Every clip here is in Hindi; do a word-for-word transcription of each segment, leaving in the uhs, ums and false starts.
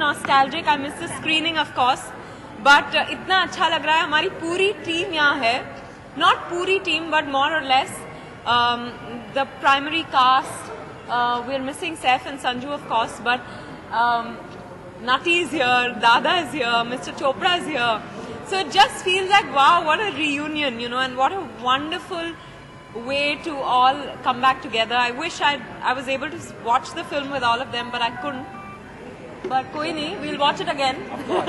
Nostalgic, I miss the screening of course, but इतना अच्छा लग रहा है. हमारी पूरी टीम यहाँ है, नॉट पूरी टीम बट मोर और less the primary cast. We are missing Saif and Sanju of course, but Nati is here, Dada is here, Mister Chopra is here. So it just feels like, wow, what a reunion, you know, and what a wonderful way to all come back together. I wish I I was able to watch the film with all of them, but I couldn't. But koi nahi, we'll watch it again.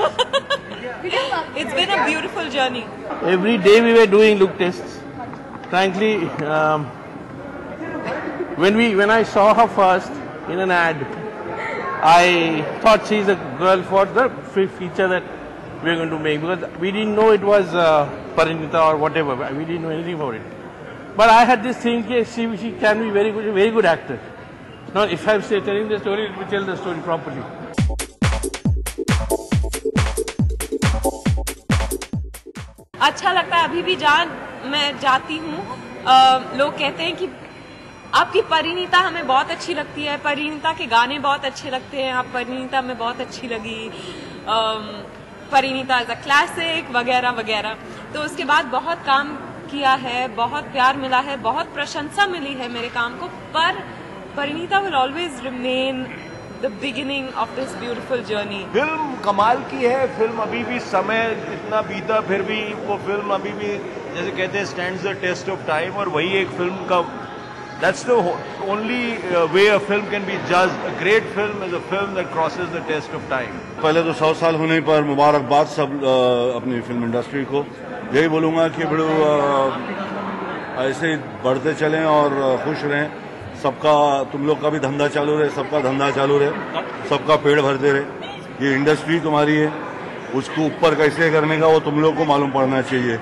It's been a beautiful journey. Every day we were doing look tests. Frankly, um, when we when I saw her first in an ad, I thought she's a girl for the feature that we're going to make, because we didn't know it was uh, Parinita or whatever. We didn't know anything about it. But I had this thing that she, she can be very good, very good actor. Now, if I'm say, telling the story, it will tell the story properly. अच्छा लगता है. अभी भी जहाँ मैं जाती हूँ, लोग कहते हैं कि आपकी परिणीता हमें बहुत अच्छी लगती है, परिणीता के गाने बहुत अच्छे लगते हैं, आप परिणीता में बहुत अच्छी लगी, परिणीता एज अ क्लासिक वगैरह वगैरह. तो उसके बाद बहुत काम किया है, बहुत प्यार मिला है, बहुत प्रशंसा मिली है मेरे काम को, पर Parineeta will always remain the beginning of this beautiful journey. Film कमाल की है. फिल्म अभी भी समय इतना बीता फिर भी वो फिल्म अभी भी जैसे कहते हैं stands the test of time, और वही एक फिल्म का That's the only uh, way a film can be judged. A great film is a film that crosses the test of time. पहले तो सौ साल होने पर मुबारकबाद सब अपनी फिल्म इंडस्ट्री को. यही बोलूँगा कि बड़ो ऐसे बढ़ते चलें और खुश रहें. सबका, तुम लोग का भी धंधा चालू रहे, सबका धंधा चालू रहे, सबका पेड़ भरते रहे. ये इंडस्ट्री तुम्हारी है, उसको ऊपर कैसे करने का वो तुम लोग को मालूम पड़ना चाहिए.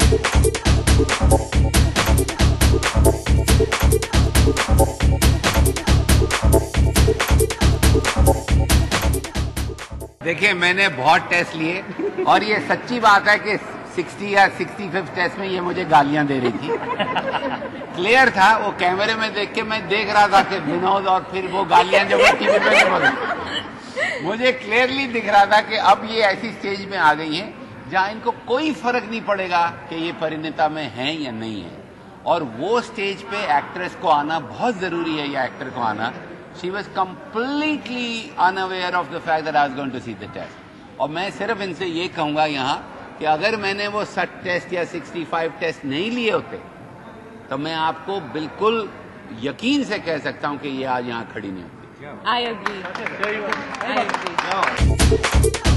देखिए, मैंने बहुत टेस्ट लिए और ये सच्ची बात है कि साठ या पैंसठवें टेस्ट में ये मुझे गालियां दे रही थी. क्लियर था, वो कैमरे में देख के मैं देख रहा था कि विनोद और फिर वो गालियां जब वो टीवी पे बोले, मुझे क्लियरली दिख रहा था कि अब ये ऐसी स्टेज में आ गई है जहां इनको कोई फर्क नहीं पड़ेगा कि ये परिणीता में है या नहीं है. और वो स्टेज पे एक्ट्रेस को आना बहुत जरूरी है, या एक्टर को आना. She was completely unaware of the fact that I was going to see the test. और मैं सिर्फ इनसे ये कहूंगा यहाँ कि अगर मैंने वो साठ टेस्ट या पैंसठ टेस्ट नहीं लिए होते तो मैं आपको बिल्कुल यकीन से कह सकता हूँ कि ये आज यहाँ खड़ी नहीं होती. I agree. I agree.